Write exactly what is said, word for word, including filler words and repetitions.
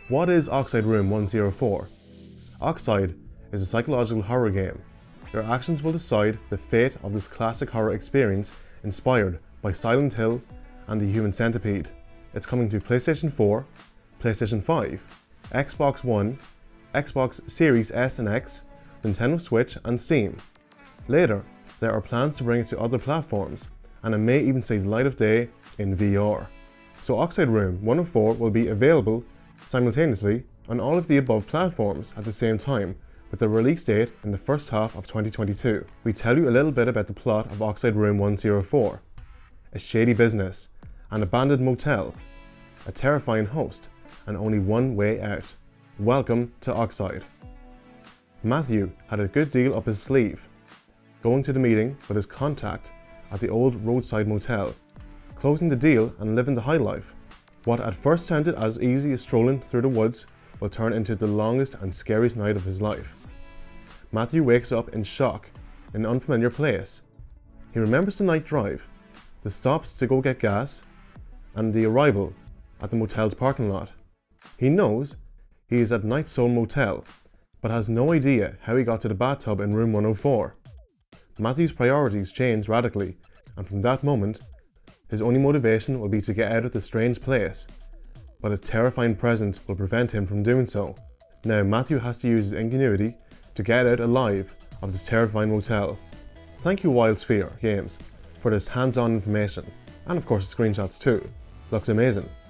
What is OXIDE Room one oh four? OXIDE is a psychological horror game. Your actions will decide the fate of this classic horror experience inspired by Silent Hill and the Human Centipede. It's coming to PlayStation four, PlayStation five, Xbox One, Xbox Series S and X, Nintendo Switch and Steam. Later, there are plans to bring it to other platforms, and it may even see the light of day in V R. So OXIDE Room one oh four will be available simultaneously on all of the above platforms at the same time, with the release date in the first half of twenty twenty-two. We tell you a little bit about the plot of OXIDE Room one oh four. A shady business, an abandoned motel, a terrifying host, and only one way out. Welcome to OXIDE. Matthew had a good deal up his sleeve, going to the meeting with his contact at the old roadside motel, closing the deal and living the high life. What at first sounded as easy as strolling through the woods will turn into the longest and scariest night of his life. Matthew wakes up in shock in an unfamiliar place. He remembers the night drive, the stops to go get gas, and the arrival at the motel's parking lot. He knows he is at Night Soul Motel, but has no idea how he got to the bathtub in room one oh four. Matthew's priorities change radically, and from that moment, his only motivation will be to get out of this strange place, but a terrifying presence will prevent him from doing so. Now Matthew has to use his ingenuity to get out alive of this terrifying motel. Thank you Wild Sphere Games for this hands-on information, and of course the screenshots too. Looks amazing.